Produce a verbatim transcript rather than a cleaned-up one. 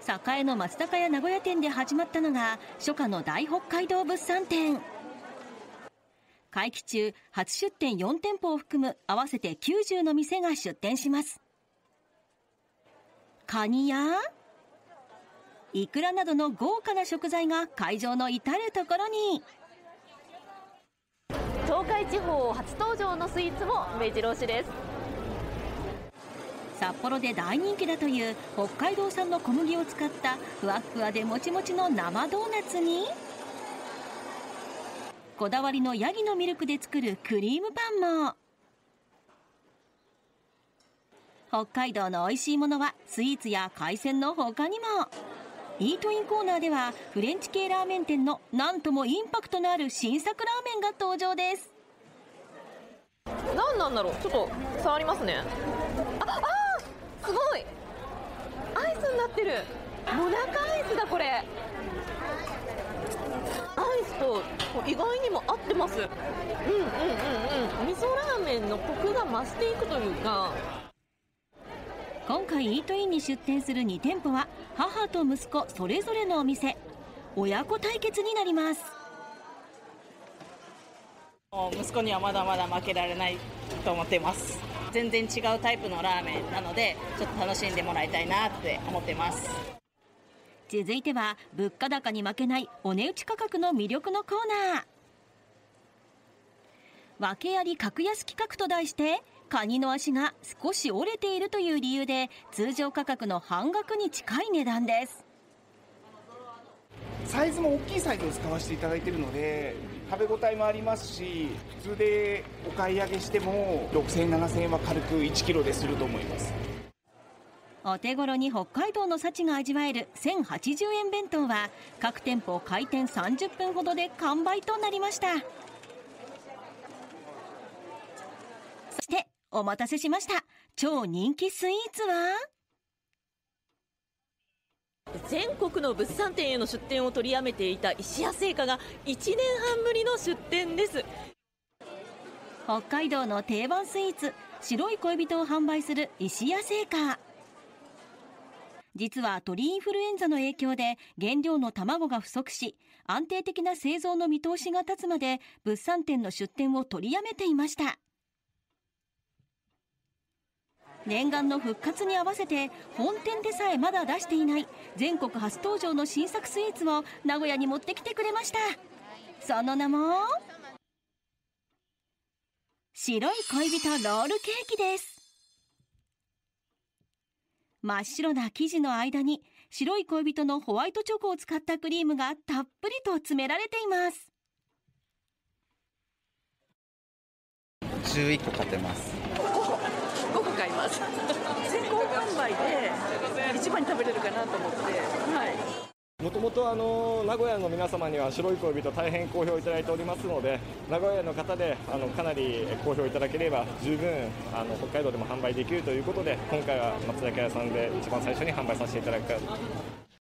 栄の松坂屋名古屋店で始まったのが初夏の大北海道物産展。会期中、初出店よん店舗を含む合わせてきゅうじゅうの店が出店します。カニやイクラなどの豪華な食材が会場の至るところに。 東海地方初登場のスイーツも目白押しです。 札幌で大人気だという北海道産の小麦を使ったふわっふわでもちもちの生ドーナツに、こだわりのヤギのミルクで作るクリームパンも。北海道の美味しいものはスイーツや海鮮の他にも。イートインコーナーではフレンチ系ラーメン店のなんともインパクトのある新作ラーメンが登場です。 何なんだろう、ちょっと触りますね。ああー、すごいアイスになってる。モナカアイスだこれ。アイスと意外にも合ってます。うんうんうんうん。味噌ラーメンのコクが増していくというか。 今回イートインに出店するに店舗は母と息子それぞれのお店。親子対決になります。 息子にはまだまだ負けられないと思っています。全然違うタイプのラーメンなのでちょっと楽しんでもらいたいなって思っています。 続いては物価高に負けないお値打ち価格の魅力のコーナー。訳あり格安企画と題して、カニの足が少し折れているという理由で通常価格の半額に近い値段です。 サイズも大きいサイズを使わせていただいているので食べ応えもありますし、普通でお買い上げしてもろくせんえんななせんえんは軽くいちキロですると思います。 お手頃に北海道の幸が味わえるせんはちじゅうえん弁当は各店舗開店さんじゅっぷんほどで完売となりました。そしてお待たせしました。超人気スイーツは全国の物産展への出店を取りやめていた石屋製菓がいちねんはんぶりの出店です。 北海道の定番スイーツ、白い恋人を販売する石屋製菓。実は鳥インフルエンザの影響で原料の卵が不足し、安定的な製造の見通しが立つまで物産展の出店を取りやめていました。念願の復活に合わせて本店でさえまだ出していない全国初登場の新作スイーツを名古屋に持ってきてくれました。その名も白い恋人ロールケーキです。真っ白な生地の間に白い恋人のホワイトチョコを使ったクリームがたっぷりと詰められています。 じゅういっこ買ってます。 ごこ買います。先行販売で一番に食べれるかなと思って、はい。 もともとあの名古屋の皆様には白い恋人大変好評いただいておりますので、名古屋の方であのかなり好評いただければ十分あの北海道でも販売できるということで、今回は松坂屋さんで一番最初に販売させていただく